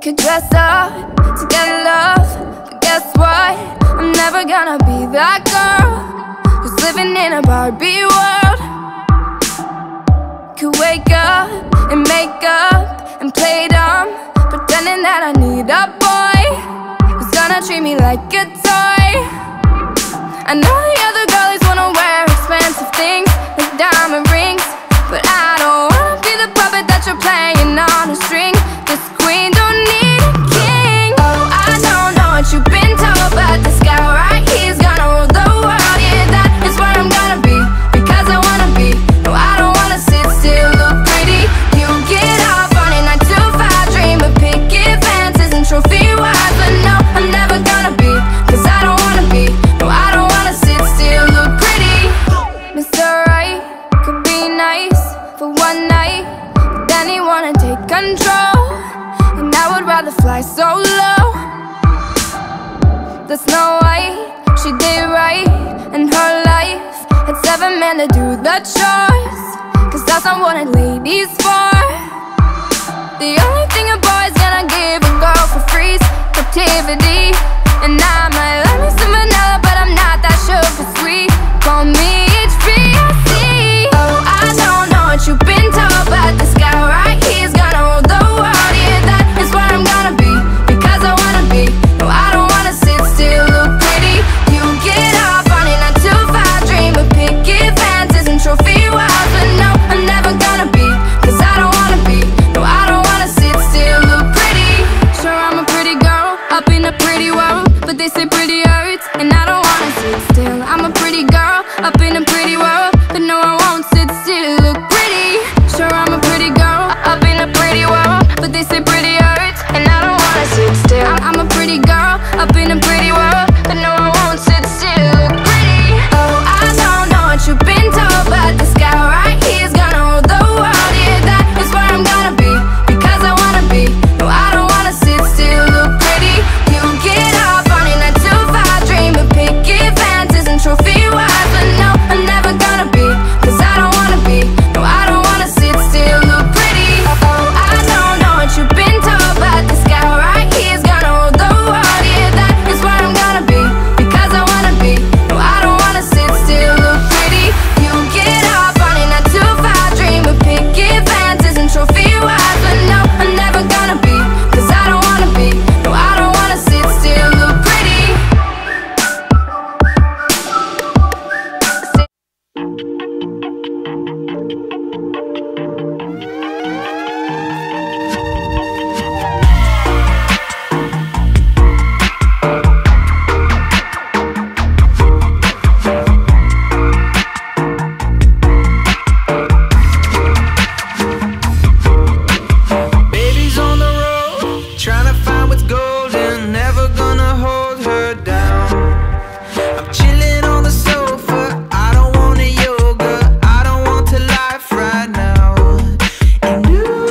could dress up to get love, but guess what? I'm never gonna be that girl who's living in a Barbie world. Could wake up and make up and play dumb, pretending that I need a boy who's gonna treat me like a toy. I know the other girlies wanna wear expensive things like diamond rings, but I don't wanna be the puppet that you're playing on a string. This queen don't need a king. Oh, I don't know what you've been told, but this guy right here's gonna rule the world. Yeah, that is where I'm gonna be, because I wanna be. No, I don't wanna sit still, look pretty. You get up on a 9 to 5 dream of picket fences and trophy wives, but no, I'm never gonna be, cause I don't wanna be. No, I don't wanna sit still, look pretty. Mr. Right could be nice for one night, but then he wanna take control, and I would rather fly solo. The Snow White, she did right in her life, had 7 men to do the chores, cause that's not what a lady's for. The only thing a boy's gonna give a girl for free is captivity, and I might love me some vanilla, but I'm not that sugar sweet. Call me HBIC. Oh, I don't know what you've been told, but this guy right here's gonna rule the world. Yeah, that is where I'm gonna be, because I wanna be. No, I don't wanna sit still, look pretty. You get up on a 9 to 5 dream of picket fences and trophy wives, but no, I'm never gonna be, cause I don't wanna be. No, I don't wanna sit still, look pretty. Sure, I'm a pretty girl up in a pretty world, but they say pretty hurts, and I don't wanna sit still. I'm a pretty girl up in a pretty world, but no, I won't sit still, look pretty. Sure, I'm a pretty girl up in a pretty world, but they say pretty hurts, and I don't wanna sit still. I'm a pretty girl up in a pretty world, but no, I won't sit still, look pretty. Oh, I don't know what you've been told, but this guy right here's gonna rule the world. Yeah, that is where I'm gonna be, because I wanna be. No, I don't wanna sit still, look pretty. You get up on a 9 to 5 dream of picket fences and trophy wives, but no, I'm never gonna be, cause I don't wanna be. No, I don't wanna sit still, look pretty. Oh, I don't know what you've been told, but this guy right here's gonna rule the world. Yeah, that is where I'm gonna be, because I wanna be. No, I don't wanna sit still, look pretty. You get up on a 9 to 5 dream of picket fences and trophy wives, but no, I'm never gonna be, cause I don't wanna be. No, I don't wanna sit still, look pretty. Baby's on the road, trying to find what's golden, never gonna hold her down. I'm chilling on the sofa, I don't want a yoga, I don't want to life right now. And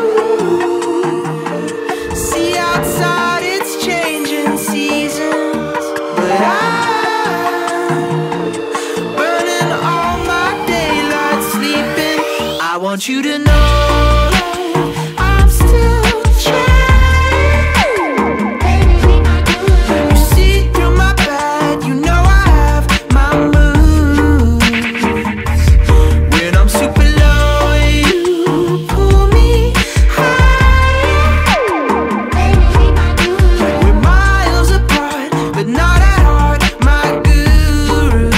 ooh, see outside it's changing seasons, but I'm burning all my daylight sleeping. I want you to know I'm still trying. You see through my bad, you know I have my moods. When I'm super low, you pull me high. We're miles apart, but not at heart, my guru.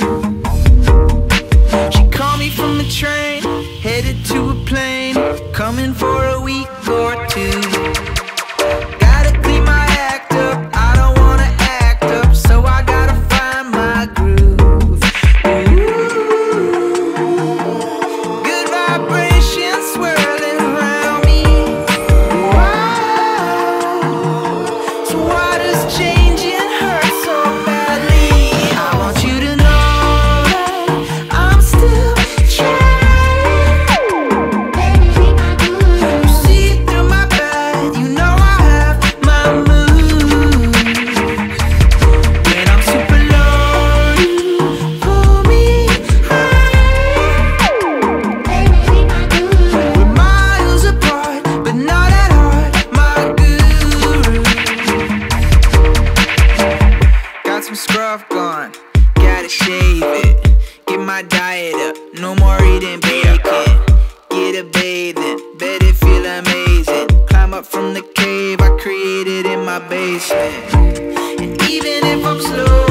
She called me from the train, headed to a plane, coming for a week or two. Gotta clean my act up, I don't wanna act up, so I gotta find my groove. Ooh, good vibrations swirling around me. Wow, so why does changing hurt so badly? I want you to know that I'm still trying. no more eating bacon. Get a bathing, bet it feel amazing. Climb up from the cave I created in my basement. And even if I'm slow